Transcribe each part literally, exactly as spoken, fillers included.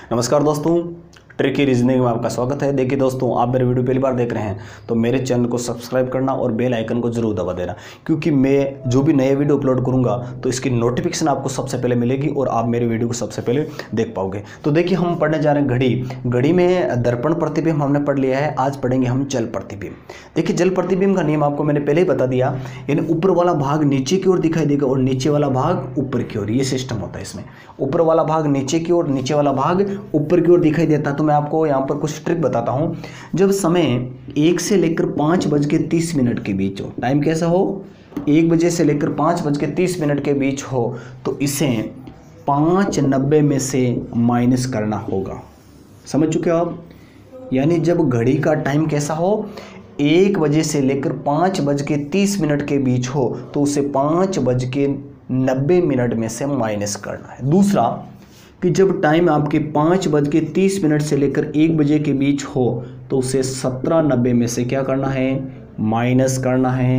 नमस्कार दोस्तों, tricky reasoning में आपका स्वागत है। देखिए दोस्तों, आप मेरे वीडियो पहली बार देख रहे हैं तो मेरे चैनल को सब्सक्राइब करना और बेल आइकन को जरूर दबा देना, क्योंकि मैं जो भी नए वीडियो अपलोड करूंगा तो इसकी नोटिफिकेशन आपको सबसे पहले मिलेगी और आप मेरे वीडियो को सबसे पहले देख पाओगे। तो देखिए, हम पढ़ने जा रहे हैं घड़ी। घड़ी में दर्पण प्रतिबिंब हमने पढ़ लिया है, आज पढ़ेंगे हम जल प्रतिबिंब। देखिए, जल प्रतिबिंब का नियम आपको मैंने पहले ही बता दिया, यानी ऊपर वाला भाग नीचे की ओर दिखाई देगा और नीचे वाला भाग ऊपर की ओर। ये सिस्टम होता है इसमें, ऊपर वाला भाग नीचे की ओर, नीचे वाला भाग ऊपर की ओर दिखाई देता है। तो मैं आपको यहाँ पर कुछ ट्रिक बताता हूँ। जब समय एक से लेकर पाँच बज के तीस मिनट के बीच हो, टाइम कैसा हो, एक बजे से लेकर पाँच बज के तीस मिनट के बीच हो, तो इसे पाँच नब्बे में से माइनस करना होगा। समझ चुके हो आप? यानी जब घड़ी का टाइम कैसा हो, एक बजे से लेकर पाँच बज के तीस मिनट के बीच हो, तो उसे पाँच बज के नब्बे मिनट में से माइनस करना है। दूसरा कि जब टाइम आपके पाँच बज के तीस मिनट से लेकर एक बजे के बीच हो, तो उसे सत्रह नब्बे में से क्या करना है, माइनस करना है।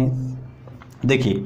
देखिए,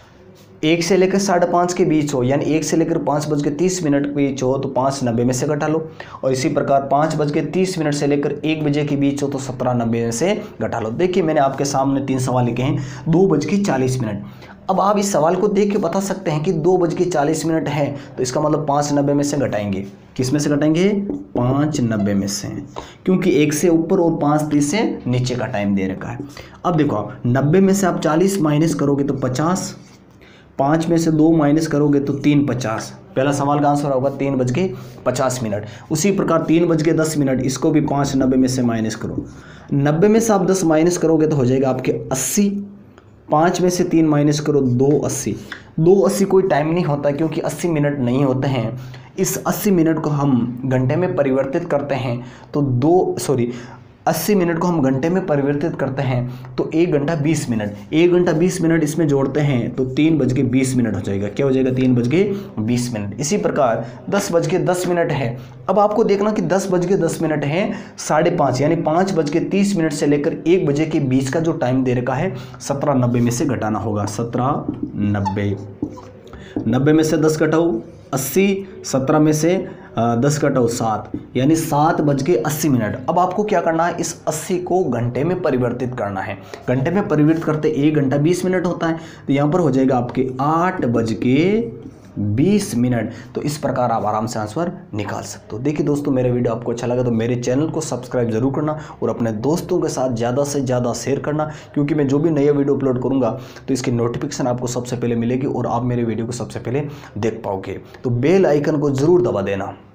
एक से लेकर साढ़े पाँच के बीच हो, यानी एक से लेकर पाँच बज के तीस मिनट के बीच हो, तो पाँच नब्बे में से घटा लो। और इसी प्रकार पाँच बज के तीस मिनट से लेकर एक बजे के बीच हो, तो सत्रह नब्बे में से घटा लो। देखिए, मैंने आपके सामने तीन सवाल लिखे हैं। दो बज के चालीस मिनट। अब आप इस सवाल को देख के बता सकते हैं कि दो बज के चालीस मिनट है, तो इसका मतलब पाँच नब्बे में से घटाएंगे। किस में से घटाएंगे? पाँच नब्बे में से, क्योंकि एक से ऊपर और पाँच तीस से नीचे का टाइम दे रखा है। अब देखो, आप नब्बे में से आप चालीस माइनस करोगे तो पचास, पाँच में से दो माइनस करोगे तो तीन पचास। पहला सवाल का आंसर होगा तीन बज के पचास मिनट। उसी प्रकार तीन बज के दस मिनट, इसको भी पाँच नब्बे में से माइनस करो। नब्बे में से आप दस माइनस करोगे तो हो जाएगा आपके अस्सी। पाँच में से तीन माइनस करो, दो अस्सी। दो अस्सी कोई टाइम नहीं होता, क्योंकि अस्सी मिनट नहीं होते हैं। इस अस्सी मिनट को हम घंटे में परिवर्तित करते हैं तो दो सॉरी अस्सी मिनट को हम घंटे में परिवर्तित करते हैं तो एक घंटा बीस मिनट। एक घंटा बीस मिनट इसमें जोड़ते हैं तो तीन बज के बीस मिनट हो जाएगा। क्या हो जाएगा? तीन बज के बीस मिनट। इसी प्रकार दस बज के दस मिनट है। अब आपको देखना कि दस बज के दस मिनट है साढ़े पाँच, यानी पाँच बज के तीस मिनट से लेकर एक बजे के बीच का जो टाइम दे रखा है, सत्रह नब्बे में से घटाना होगा। सत्रह नब्बे, नब्बे में से दस घटाओ अस्सी, सत्रह में से दस कटाओ सात, यानी सात बज के अस्सी मिनट। अब आपको क्या करना है, इस अस्सी को घंटे में परिवर्तित करना है। घंटे में परिवर्तित करते एक घंटा बीस मिनट होता है, तो यहाँ पर हो जाएगा आपके आठ बज के बीस मिनट। तो इस प्रकार आप आराम से आंसर निकाल सकते हो। देखिए दोस्तों, मेरा वीडियो आपको अच्छा लगा तो मेरे चैनल को सब्सक्राइब जरूर करना और अपने दोस्तों के साथ ज़्यादा से ज़्यादा शेयर करना, क्योंकि मैं जो भी नया वीडियो अपलोड करूंगा तो इसकी नोटिफिकेशन आपको सबसे पहले मिलेगी और आप मेरे वीडियो को सबसे पहले देख पाओगे। तो बेल आइकन को ज़रूर दबा देना।